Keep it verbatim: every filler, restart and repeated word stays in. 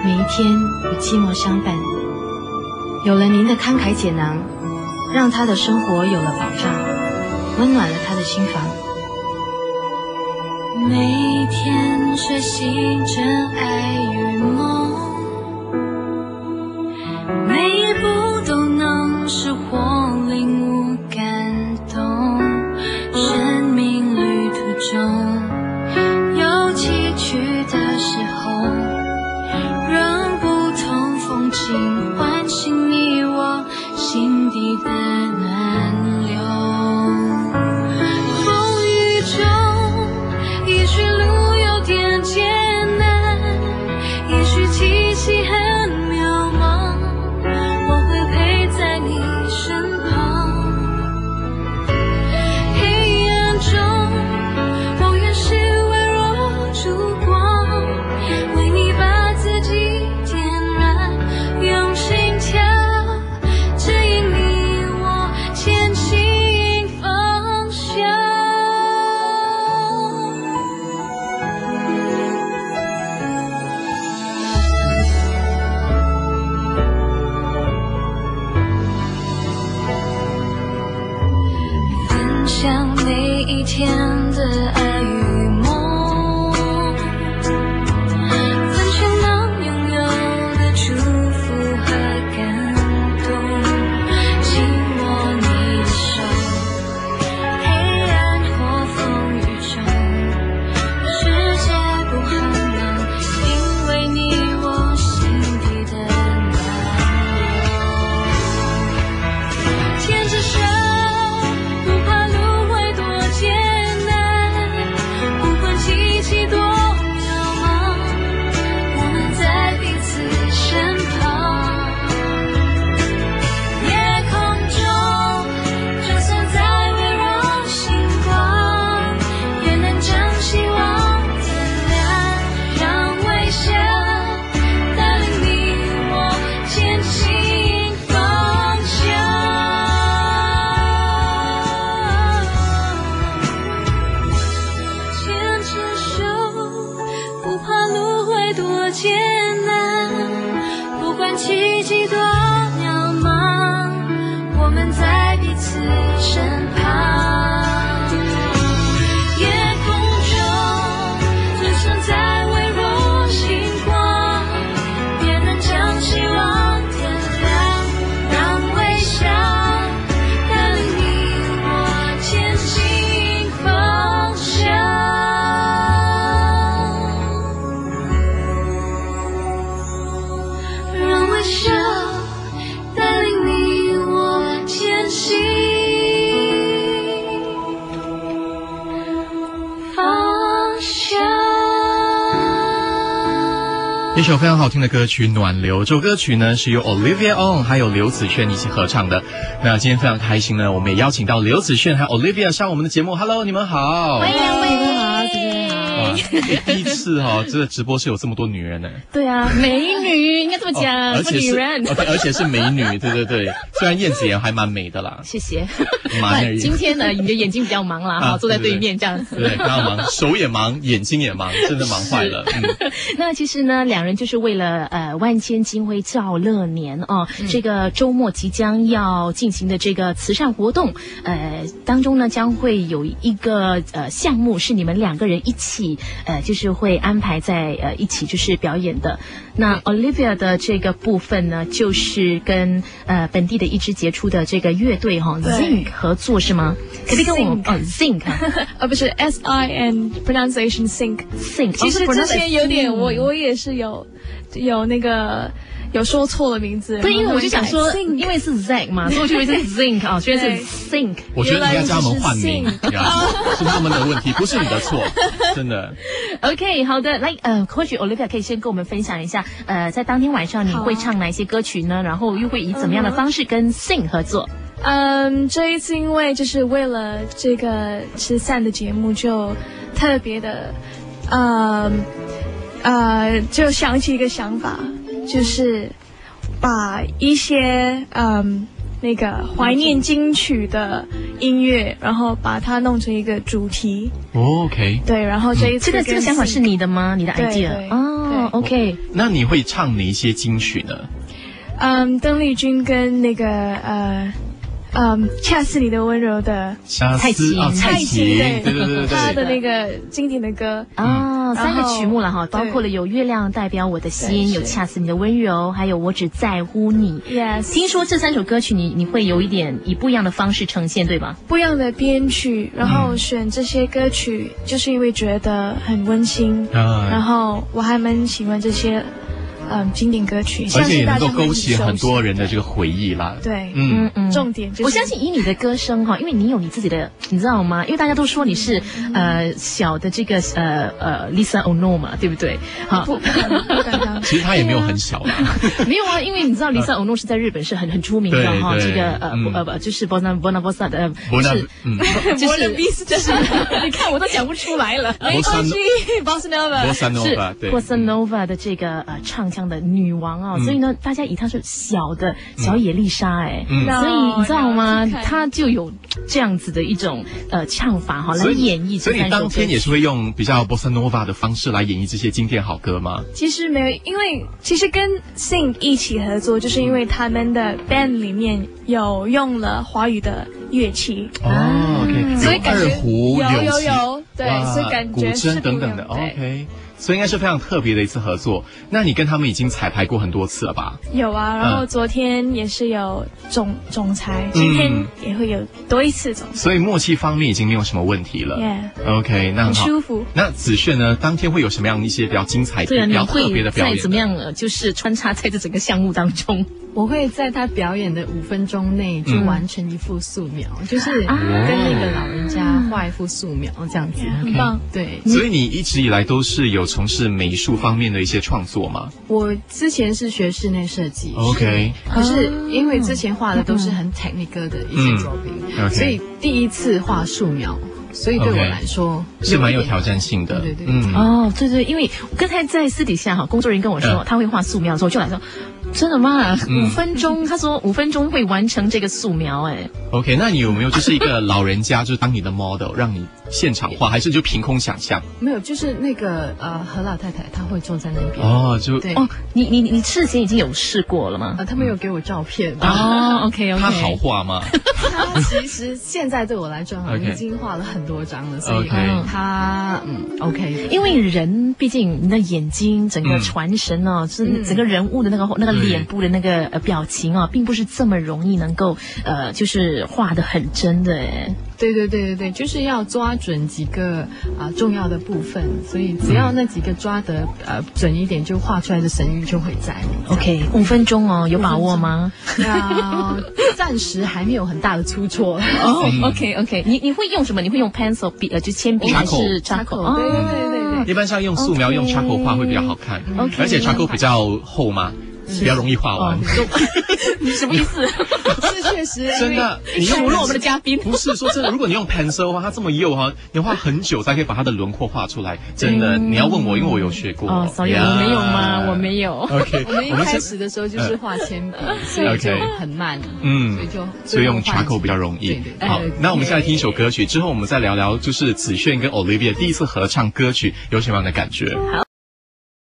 每一天与寂寞相伴。有了您的慷慨解囊，让他的生活有了保障，温暖了他的心房。 每一天学习真爱与梦，每一步都能使我领悟感动。生命旅途中有崎岖的时候，让不同风景唤醒你我心底的暖流。风雨中也许路有点艰难，也许奇迹很渺茫，我会陪在你身旁。黑暗中我愿是微弱烛光，为你把自己点燃，用心跳指引你我前进方向。分享每一天的爱与梦，分享能拥有的祝福和感动，紧握你的手，黑暗或风雨中，世界不可能因为你我心底的暖流。牵着手不怕路会多艰难，不管奇迹多渺茫，我们在彼此身旁。夜空中就算再微弱星光，也能将希望点亮，让微笑带领你我前进方向。牵着手，不怕路会多艰难，不管奇迹多渺茫，我们在彼此身旁。夜空中就算再微弱星光，也能将希望点亮，让微笑带领你我前进方向。让微笑带领你我前进方向。 一首非常好听的歌曲《暖流》，这首歌曲呢是由 Olivia On 还有刘子炫一起合唱的。那今天非常开心呢，我们也邀请到刘子炫还有 Olivia 上我们的节目。Hello， 你们好。 欢迎两位，你好，主持人好。 哇，第一次哈、哦，这个直播室有这么多女人呢。 对啊，美女应该这么讲， 哦、而且是女人。 OK， 而且是美女，对对对。虽然燕子也还蛮美的啦。 谢谢。 忙而已。 今天呢，你的眼睛比较忙啦，哈、啊，坐在对面这样子。 对，刚刚忙，手也忙，眼睛也忙，真的忙坏了。嗯。 那其实呢，两人就是为了呃万千金辉照乐年哦、嗯，这个周末即将要进行的这个慈善活动，呃当中呢将会有一个呃项目是你们两个人一起呃就是会安排在呃一起就是表演的。那 Olivia 的这个部分呢，就是跟呃本地的一支杰出的这个乐队哈、哦、Zinc 合作是吗？可不可以跟我们哦 Zinc 呃不是 S I N pronunciation Zinc Zinc， 其实之前有点我我也是有有那个。有说错了名字， 对，因为我就想说，因为是 Zinc 嘛，所以我就以为是 Zinc 啊，所以是 Think。 我觉得应该叫他们换名，是他们的问题，不是你的错，真的。 OK， 好的，来，呃，或许 Olivia 可以先跟我们分享一下，呃，在当天晚上你会唱哪些歌曲呢？然后又会以怎么样的方式跟 Sing 合作？ 嗯，这一次因为就是为了这个慈善的节目，就特别的，呃呃，就想起一个想法。就是把一些嗯那个怀念金曲的音乐，然后把它弄成一个主题。 哦 OK。 对，然后这一次、 嗯、这个这个想法是你的吗？你的 idea？ 对对哦哦，OK。 那你会唱哪一些金曲呢？ 嗯，邓丽君跟那个呃。嗯，恰似你的温柔的蔡琴， 哦，蔡琴，对对对对， 他的那个经典的歌啊，三个曲目了哈，包括了有月亮代表我的心，有恰似你的温柔，还有我只在乎你。 Yes， 听说这三首歌曲你你会有一点以不一样的方式呈现，对吧？ 不一样的编曲，然后选这些歌曲，就是因为觉得很温馨，然后我还蛮喜欢这些。嗯，经典歌曲， 而且也能够勾起很多人的这个回忆啦。 对，嗯嗯，重点就是， 我相信以你的歌声哈，因为你有你自己的，你知道吗？因为大家都说你是呃小的这个呃呃 Lisa Ono 嘛，对不对？ 好，不不敢当。 其实她也没有很小啦。 没有啊，因为你知道 Lisa Ono 是在日本是很很出名的哈，这个呃呃不就是 Bossa Bossa Bossa 的，是嗯，就是就是你看我都讲不出来了， 没关系 ，Bossa Nova，Bossa Nova，对 ，Bossa Nova 的这个呃唱。这样的女王啊，所以呢，大家以她是小的小野丽莎哎，所以你知道吗？她就有这样子的一种呃唱法哈，来演绎。 所以你当天也是会用比较 Bossa Nova 的方式来演绎这些经典好歌吗？ 其实没有，因为其实跟 Sing 一起合作，就是因为他们的 band 里面有用了华语的乐器哦 ，OK， 所以感觉二胡有有有，对，所以感觉古筝等等的 ，OK。所以应该是非常特别的一次合作。那你跟他们已经彩排过很多次了吧？ 有啊，然后昨天也是有总总裁，今天也会有多一次总裁。 所以默契方面已经没有什么问题了。 Yeah， OK， 那很好。 很舒服。 那子炫呢？当天会有什么样一些比较精彩、 对啊， 比较特别的表演？ 再怎么样呃，就是穿插在这整个项目当中。 我会在他表演的五分钟内就完成一幅素描，嗯、就是跟那个老人家画一幅素描这样子， 很棒。 对， 所以你一直以来都是有从事美术方面的一些创作吗？ 我之前是学室内设计 ，OK， 可是因为之前画的都是很 technical 的一些作品，嗯、所以第一次画素描。所以对我来说 okay, 是蛮有挑战性的， 对对对， 嗯，哦，对对，因为刚才在私底下哈，工作人员跟我说、嗯、他会画素描的时候，我就来说，真的吗？嗯、五分钟，他说五分钟会完成这个素描，哎 ，OK， 那你有没有就是一个老人家，就是当你的 model， 让你现场画，还是就凭空想象？ 没有，就是那个呃何老太太，她会坐在那边， 哦，就对， 哦，你你你事前已经有试过了吗？ 呃，他们有给我照片， 哦 ，OK OK， 他好画吗？ 他其实现在对我来说，已经画了很多张了，所以他嗯 OK， 因为人毕竟你的眼睛整个传神哦，是整个人物的那个那个脸部的那个呃表情啊，并不是这么容易能够呃就是画得很真的哎。 对对对对对，就是要抓准几个啊、呃、重要的部分，所以只要那几个抓得呃准一点，就画出来的神韵就会在。 OK， 五分钟哦，有把握吗？ 啊，暂时还没有很大的出错。 哦 ，OK OK， 你你会用什么？你会用 pencil 笔呃就铅笔还是 charcoal？ 对对对对对， 一般上用素描用 charcoal 画会比较好看， OK， 而且 charcoal 比较厚嘛。比较容易画完， 你什么意思？ 是确实真的，你数落我们的嘉宾。 不是说真的，如果你用 pencil 的话，它这么幼哈，你画很久才可以把它的轮廓画出来。真的，你要问我，因为我有学过。 哦 ，sorry， 我没有吗？我没有。 OK， 我们一开始的时候就是画铅笔，所以就很慢。 嗯， 所以就所以用 charcoal 比较容易。好，那我们现在听一首歌曲，之后我们再聊聊，就是子炫跟 Olivia 第一次合唱歌曲有什么样的感觉。好。